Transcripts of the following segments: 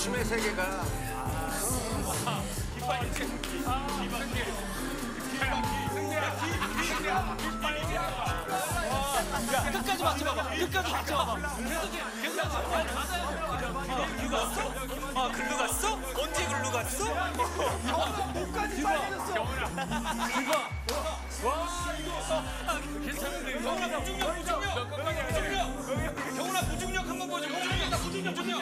춤의 세계가. 끝까지 맞춰봐봐. 끝까지 맞춰봐봐. 계속 맞아. 아, 글로 갔어? 언제 글로 갔어? 목까지 빨개졌어. 괜찮은데. 경훈아, 무중력. 경훈아, 무중력 한번 보여줘. 무중력.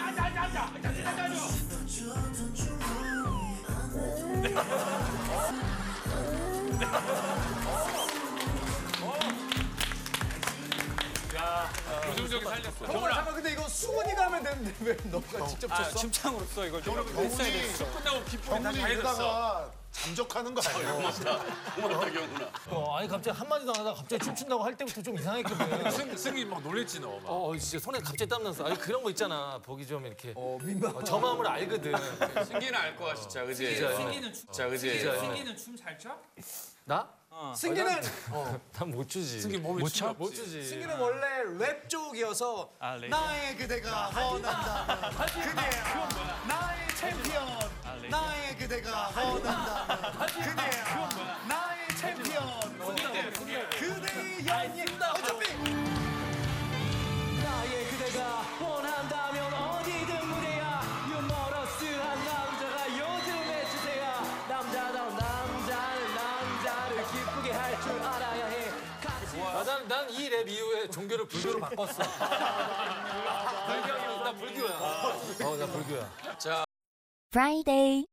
무중력이 살렸어. 경훈아, 잠깐 근데 이거 수근이가 하면 되는데 왜 너가 직접 쳤어? 춤창으로서 이걸 좀 했어야 됐어. 끝나고 기쁨이 다 이러다가 잠적하는 거 아니에요? 고맙다 경훈아. 아니 갑자기 한마디도 안 하다가 갑자기 춤춘다고 할 때부터 좀 이상했거든. 승이 막 놀랬지 너. 막. 진짜 손에 갑자기 땀 났어. 아니 그런 거 있잖아. 보기 좀 이렇게. 저 마음을 알거든. 승기는 알 거야 진짜 그지? 승기는 진짜 그지? 승기는 춤 잘 춰? 나? 승기는 난 못 추지. 승기 몸이 못 춰? 못 추지. 승기는 원래 랩 쪽이어서 나의 그대가 원한다면 그대야 나의 챔피언 나의 그대가 원한다면 그대야 나의 챔피언 그대의 연인 어차피 나의 그대가 원한다면 어디든 무대야 유머러스한 남자가 요즘의 추세야 남자다운 남자는 남자를 기쁘게 할 줄 알아야 해 난 이 랩 이후에 종교를 불교로 바꿨어. 나 불교야. 나 불교야. 자. Friday.